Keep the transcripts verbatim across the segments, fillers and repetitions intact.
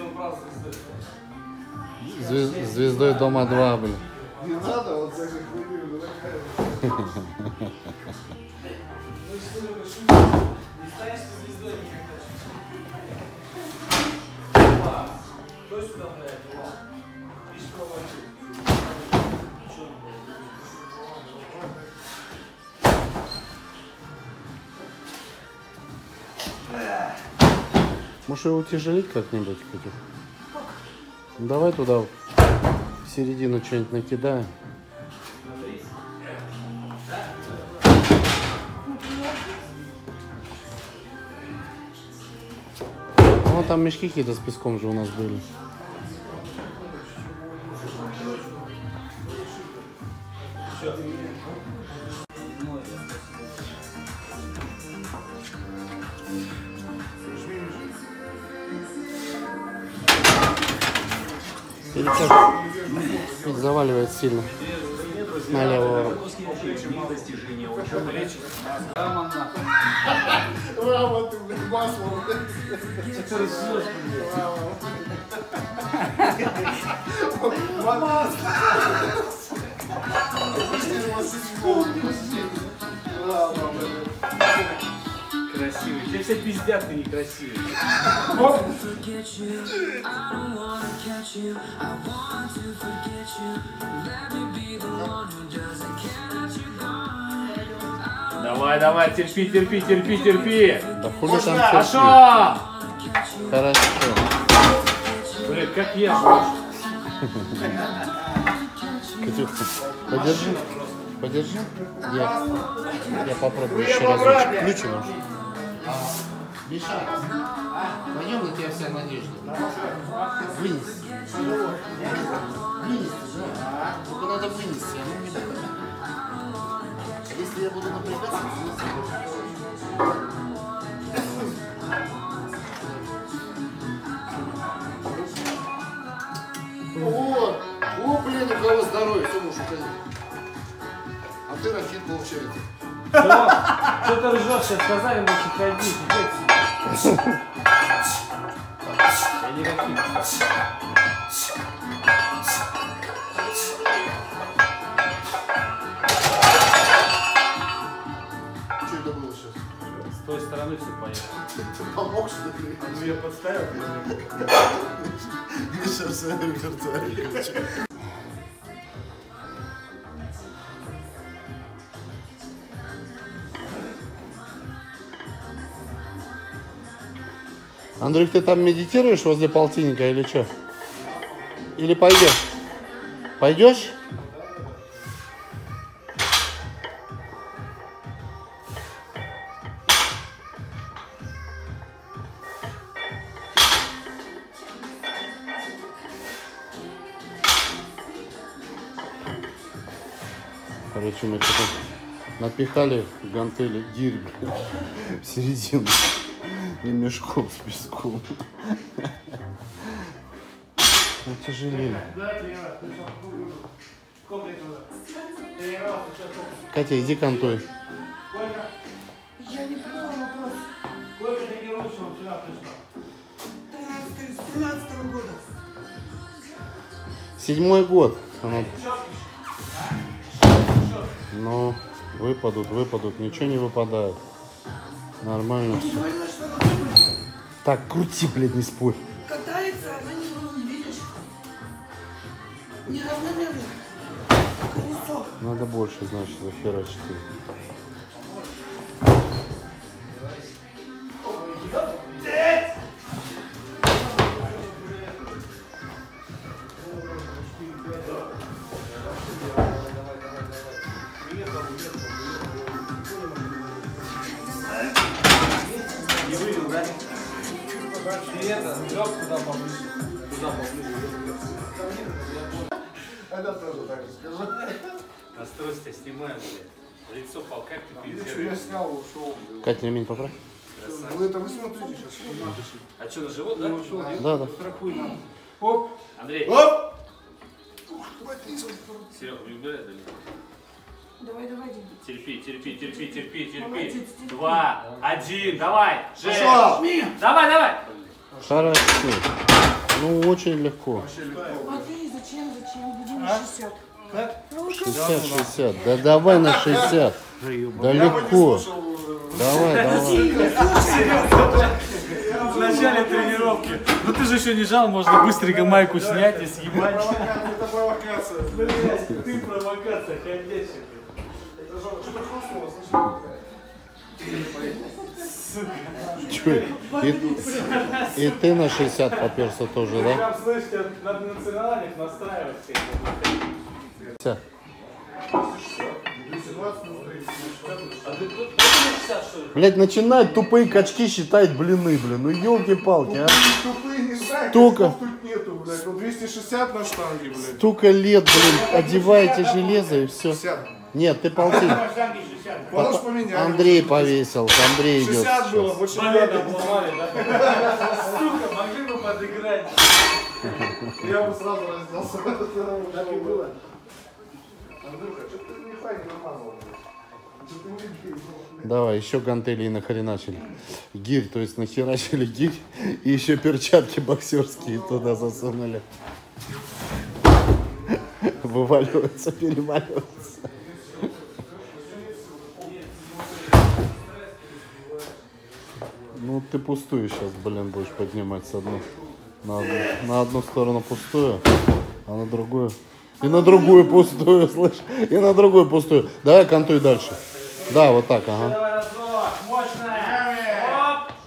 Звезд... Звездой дома два, блин. Не надо, вот так же хвилю. Может его утяжелить как-нибудь, Катя? Ну, давай туда в середину что-нибудь накидаем. Ну там мешки какие-то с песком же у нас были. Или как? Заваливает сильно. На левую руку. Мама, ты, блядь, масло. Красивый. Тебе все пиздят, ты некрасивый. Давай, давай, терпи, терпи, терпи, терпи. Да хули там терпи. Пошел! Хорошо. Блин, как я ж. Катюха, подержи. Подержи. Я, я попробую еще разочек. Ключи может. Миша, пойдем, на тебя вся надежда. Вынести. Вынести, да. Только надо вынести, а ну не будет. Если я буду напрягаться, о, о, блин, у кого здоровье, все можешь уходить. А ты Рафит, получается. Да? Что ты ржешь? Сейчас сказали, можешь уходить. Я не Рафит. Что это было сейчас? С той стороны все поехало. Ты помог, что ли? Ну я подставил. Миша в своем репертуаре. Андрюх, ты там медитируешь возле полтинника или что? Или пойдешь? Пойдешь? Короче, мы что-то напихали гантели гирь в середину. И мешком с песком. Утяжелили. Катя, иди кантуй. Я не поняла вопрос. Сколько тренировочного вчера пришло? тринадцатого года. Седьмой год. Она... Ну, выпадут, выпадут. Ничего не выпадает. Нормально все. Так, крути, блядь, не спорь. Катается, она не, не видишь. Неравномерно. Колесо. Надо больше, значит, захерачить. Не вывел, да? И это, лег туда поближе. Туда поближе. Это тоже так же скажу. Настройся, снимаем, блядь. Лицо пал, как ты Я пиздец. снял, ушел. Катя, ремень поправь. Вы это вы смотрите сейчас. А что, на живот, да? Да, да. Страхуй надо. Оп! Андрей, Оп! Хватит. Серега, убирай, да? Давай, давай, Дим. Терпи, терпи, терпи, терпи, Молодец, терпи. терпи. Два, один, давай, Жень. Пошел! Давай, давай. Хорошо. Ну, очень легко. А ты зачем, зачем? Иди на шестьдесят. шестьдесят шестьдесят. Да давай на шестьдесят. Да легко. Давай, давай. В начале тренировки. Ну ты же еще не жал, можно быстренько майку снять и съебать. Это провокация. Блядь, ты провокация ходячая. Это что-то хрустнуло, слышишь? Чё? И, и ты на шестьдесят поперся тоже, да? Прям, слышите, надо национальных настраивать всех. Всё. А ты тут шестьдесят, что ли? Блять, начинают тупые качки считать блины, блин. Ну елки-палки, а. Тупые не знаю, Столько. тут нету, блядь. Вот двести шестьдесят на штанге, блядь. Столько лет, блин, одеваете железо и все. шестьдесят. Нет, ты полтинник. Можешь поменять. Андрей повесил, Андрей идет. шестьдесят было, больше не Боледа надо. обломали, да? Сука, могли бы подыграть. Я бы сразу раздался. Так и было. Андрюха, что ты не хай не намазал, блядь? Что ты не бей? Давай, еще гантели и нахреначили. Гирь, то есть нахерачили гирь и еще перчатки боксерские туда засунули. Вываливаются, переваливаются. Ну ты пустую сейчас, блин, будешь поднимать с одной. На одну, на одну сторону пустую, а на другую. И на другую пустую, слышь? И на другую пустую. Давай кантуй дальше. Да, вот так, ага. Давай разок, мощная. Оп.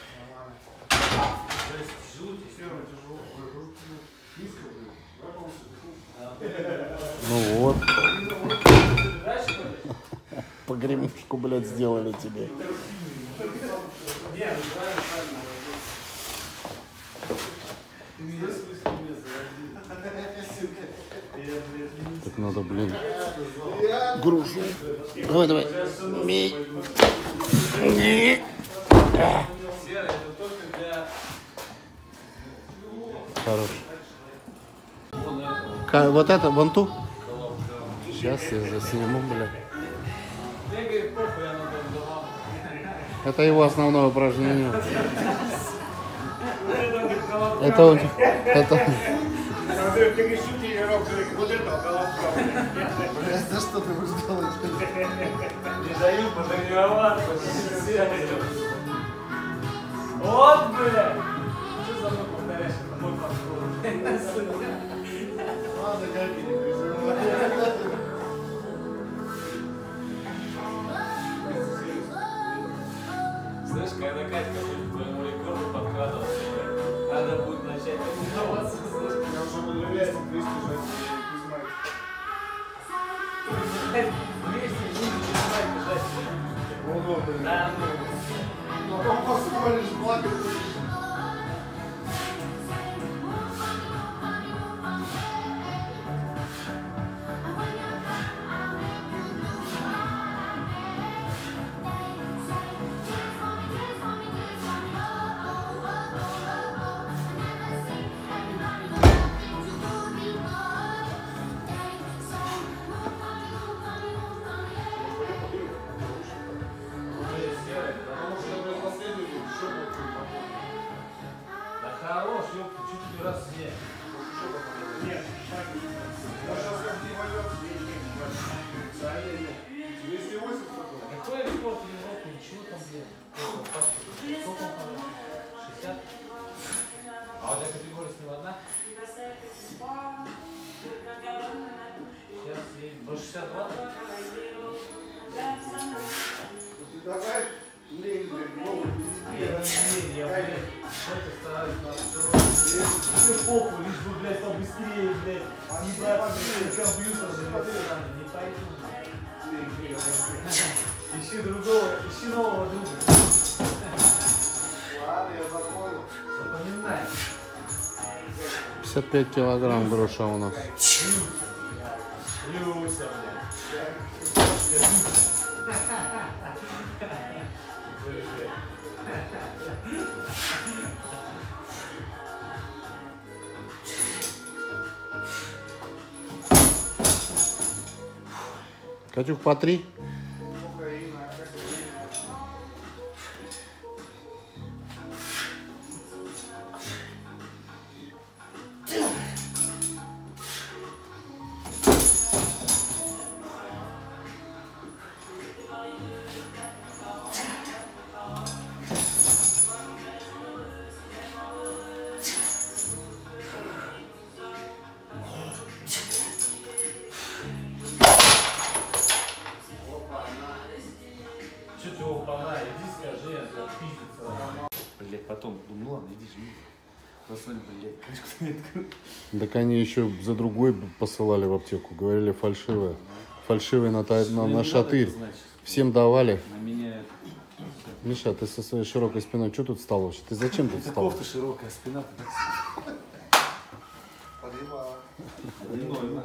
Ну вот. Погремушку, блядь, сделали тебе. Так надо, блин, грушу. Давай, давай. Мей. Не. Хорош. Ка- Вот это, вон ту. Сейчас я засниму, бля. Это его основное упражнение. Это он. Это. За что ты будешь делать? Не дают потренироваться. Вот, бля. Что за мной повторяешь? Это мой подход. Ладно, как не переживай. Слышь, когда Катька будет к твоему рекорду подкрадываться, надо будет начать тренироваться. Слышь, Я уже буду лезть, двести жать. вместе будем бежать, бежать. Ого, блин. Да, ну. Ну, потом посмотришь, плакать будешь. Да хорош, ёпта, чуть не раз не. Нет, я сейчас как не войдет. двести восемьдесят такой. Какой рекорд Европы? Ничего там, блядь. Сколько он там? шестьдесят? А у тебя категория с него одна? Сейчас есть. До шестьдесят два? Давай, лень, блядь, голову Я не я, блядь, что-то стараюсь настроить. Все похуй, лишь бы, блядь, побыстрее, блядь. Не брать, блядь, компьютер же, не пойду. Ищи другого, ищи нового друга. Ладно, я запомнил. Запоминай. пятьдесят пять килограмм груша у нас. Люся, блядь. Катюх, по три. ладно, иди, жми. Посмотри, блядь, крышку не открыл. Так они еще за другой посылали в аптеку. Говорили фальшивая. Фальшивый на, та- на, на шатырь. Всем давали. На меня... Миша, ты со своей широкой спиной что тут стал вообще? Ты зачем тут Это стал? кофта широкая, спина. Поднимай.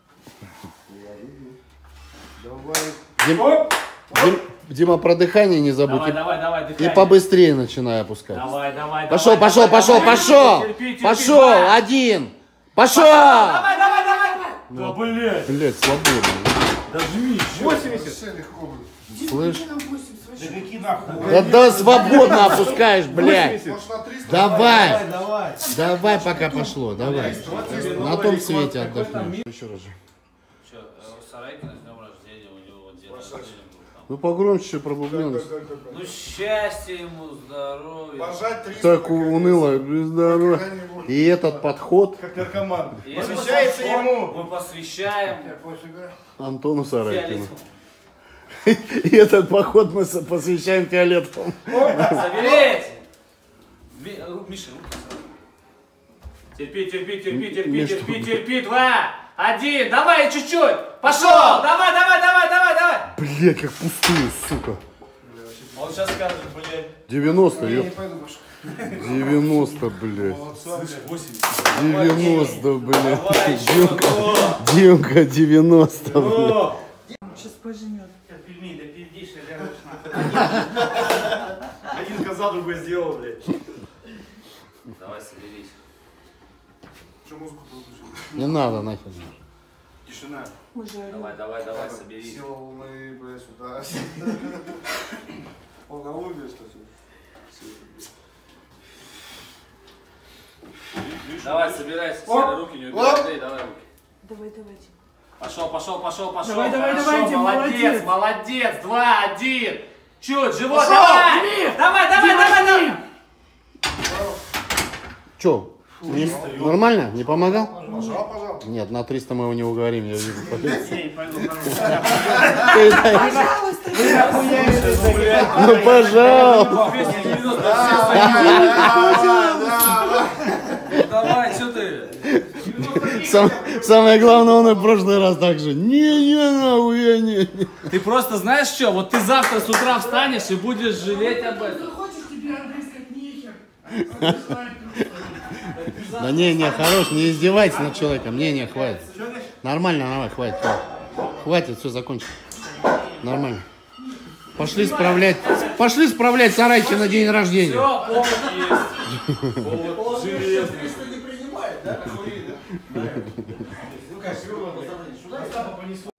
Давай. Дим, Дим- Дима, про дыхание не забудь. Давай, И- давай, давай, И дыхание. побыстрее начинай опускать. Давай, давай, Пошел, давай, пошел, давай, пошел, давай, пошел! терпи, терпи, Пошел! давай. Один! Пошел! Давай, давай, давай, давай! Да, блядь, Блять, свободно. да жми, ещё. Вообще легко будет. Слышь? Да какие нахуй? Да, да свободно опускаешь, блядь. Может на триста? Давай! Давай. Давай, пока пошло, давай. На том свете отдохнем. Еще раз же. Что, Сарайкина с днем рождения, у него вот дед рождения был там. Ну погромче пробубнилось. Ну счастья ему, здоровья. Пожать триста. Так уныло, здорово. И этот подход Как наркоман. И Посвящается мы- ему. Мы посвящаем Антону Сарайкину. фиолетовому. И этот поход мы с- посвящаем фиолетовому. Соберись! Ми- ру- Миша, руки сразу. Терпи, терпи, терпи, терпи, Миш, терпи, терпи. Два, один, давай чуть-чуть. Пошел! Давай, давай, давай, давай, давай. Блять, как пустые, сука. Он сейчас скажет, блядь. девяносто, Я ёп. не пойду больше. девяносто, блядь. Молодца, блядь. восемьдесят. девяносто, блядь. Давай еще. Димка, Димка, девяносто, блядь. Ну. Сейчас пожмет. Пельмени, да пиздишь, Один коза, другой сделал, блядь. Давай, соберись. Что музыку-то выключил? Не надо нахер. Тишина. Уже Давай, давай, давай, соберись. Сила волны, блядь, сюда. Он на луге, кстати. Давай, собирайся, Оп. все, руки не убирай, давай руки. Давай, давайте. Пошел, пошел, пошел, пошел. Давай, давай, Хорошо, давайте, молодец, молодец. молодец. Два, один. Чуть, живот, Пошел, давай. Давай, давай, давай, давай. Че, не- нормально? Не помогал? Пожал, пожал. Нет, на триста мы его не уговорим, я вижу. Не, пойду, Пожалуйста, Ну, пожалуйста. Давай, что ты? Сам- самое главное, он и в прошлый раз так же. Не-не, нахуй, я не. Ты просто знаешь что? Вот ты завтра с утра встанешь и будешь жалеть об этом. хочешь тебе английское нехер. Да не, не, хорош, не издевайся над человеком. Не, не, хватит. Нормально, давай, хватит. Хватит, хватит, все, закончим. Нормально. Пошли справлять. Пошли справлять Сарайки на день рождения. Все, повод есть. Повод железный. Ну как, сегодня, Остапа понесло.